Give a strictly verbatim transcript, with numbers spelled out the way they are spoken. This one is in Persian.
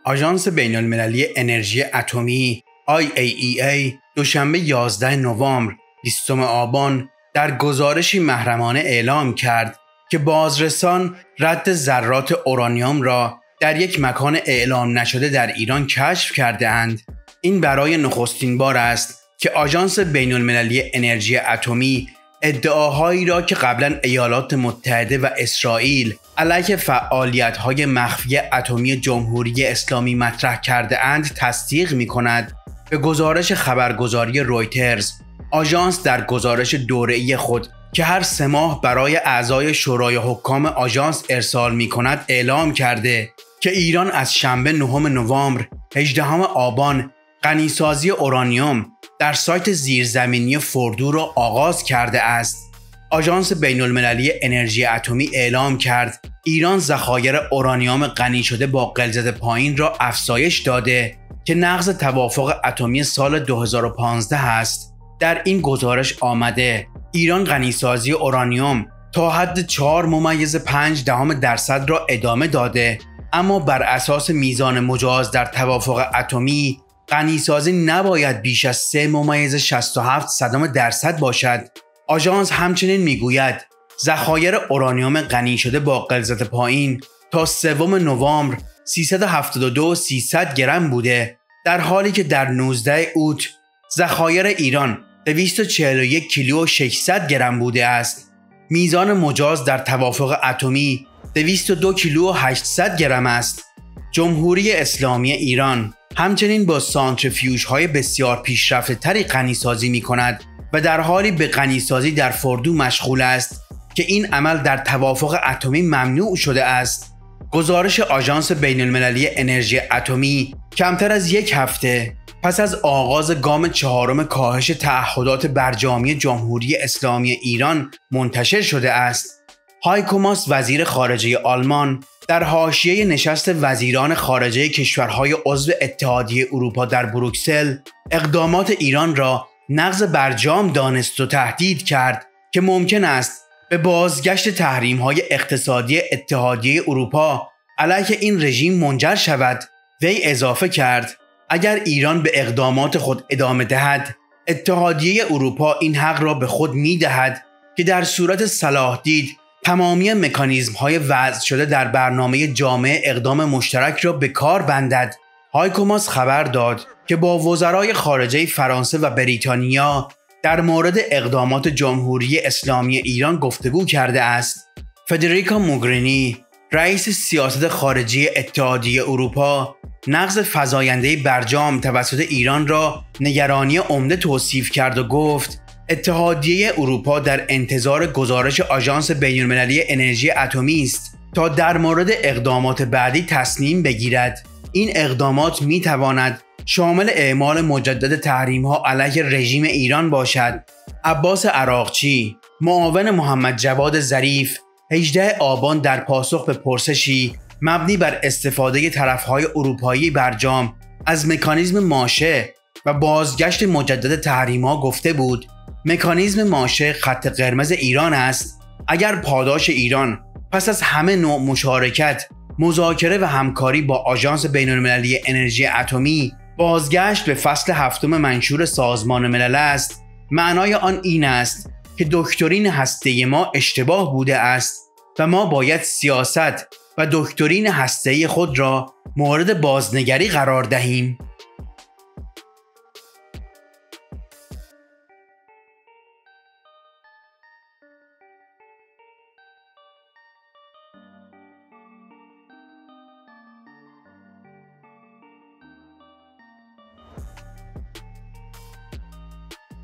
آژانس بین‌المللی انرژی اتمی آی ای ای ای دوشنبه یازده نوامبر بیستم آبان در گزارشی محرمانه اعلام کرد که بازرسان رد ذرات اورانیوم را در یک مکان اعلام نشده در ایران کشف کرده اند. این برای نخستین بار است که آژانس بین‌المللی انرژی اتمی ادعاهایی را که قبلا ایالات متحده و اسرائیل علیه فعالیت‌های مخفی اتمی جمهوری اسلامی مطرح کرده اند تصدیق می‌کند. به گزارش خبرگزاری رویترز، آژانس در گزارش دوره‌ای خود که هر سه ماه برای اعضای شورای حکام آژانس ارسال می‌کند اعلام کرده که ایران از شنبه نهم نوامبر هجدهم آبان غنیسازی اورانیوم در سایت زیرزمینی فوردو را آغاز کرده است. آژانس بین‌المللی انرژی اتمی اعلام کرد ایران ذخایر اورانیوم غنی شده با غلظت پایین را افزایش داده که نقض توافق اتمی سال دو هزار و پانزده است. در این گزارش آمده ایران غنیسازی اورانیوم تا حد چهار ممیز پنج دهم درصد را ادامه داده، اما بر اساس میزان مجاز در توافق اتمی غنیسازی نباید بیش از سه ممیز شصت و هفت صدم درصد باشد. آژانس همچنین میگوید ذخایر اورانیوم غنی شده با غلظت پایین تا سوم نوامبر سیصد و هفتاد و دو و سیصد گرم بوده، در حالی که در نوزده اوت ذخایر ایران دویست و چهل و یک کیلو و ششصد گرم بوده است. میزان مجاز در توافق اتمی دویست و دو کیلو و هشتصد گرم است. جمهوری اسلامی ایران همچنین با سانتریفیوژهای بسیار پیشرفته تری غنیسازی می کند و در حالی به غنیسازی در فوردو مشغول است که این عمل در توافق اتمی ممنوع شده است. گزارش آژانس بین‌المللی انرژی اتمی کمتر از یک هفته پس از آغاز گام چهارم کاهش تعهدات برجامی جمهوری اسلامی ایران منتشر شده است. هایکو ماس وزیر خارجه آلمان در حاشیه نشست وزیران خارجه کشورهای عضو اتحادیه اروپا در بروکسل اقدامات ایران را نقض برجام دانست و تهدید کرد که ممکن است به بازگشت تحریم‌های اقتصادی اتحادیه اروپا علیه این رژیم منجر شود. وی اضافه کرد اگر ایران به اقدامات خود ادامه دهد، اتحادیه اروپا این حق را به خود می‌دهد که در صورت صلاح دید تمامی مکانیزم‌های وضع شده در برنامه جامع اقدام مشترک را به کار بندد. هایکو ماس خبر داد که با وزرای خارجه فرانسه و بریتانیا در مورد اقدامات جمهوری اسلامی ایران گفتگو کرده است. فدریکا موگرینی، رئیس سیاست خارجی اتحادیه اروپا، نقض فزاینده برجام توسط ایران را نگرانی عمده توصیف کرد و گفت اتحادیه اروپا در انتظار گزارش آژانس بین‌المللی انرژی اتمی است تا در مورد اقدامات بعدی تصمیم بگیرد. این اقدامات می تواند شامل اعمال مجدد تحریم‌ها علیه رژیم ایران باشد. عباس عراقچی، معاون محمد جواد ظریف، هجدهم آبان در پاسخ به پرسشی مبنی بر استفاده طرف‌های اروپایی برجام از مکانیزم ماشه و بازگشت مجدد تحریم‌ها گفته بود مکانیزم ماشه خط قرمز ایران است. اگر پاداش ایران پس از همه نوع مشارکت، مذاکره و همکاری با آژانس بین‌المللی انرژی اتمی بازگشت به فصل هفتم منشور سازمان ملل است، معنای آن این است که دکترین هسته‌ای ما اشتباه بوده است و ما باید سیاست و دکترین هسته‌ای خود را مورد بازنگری قرار دهیم.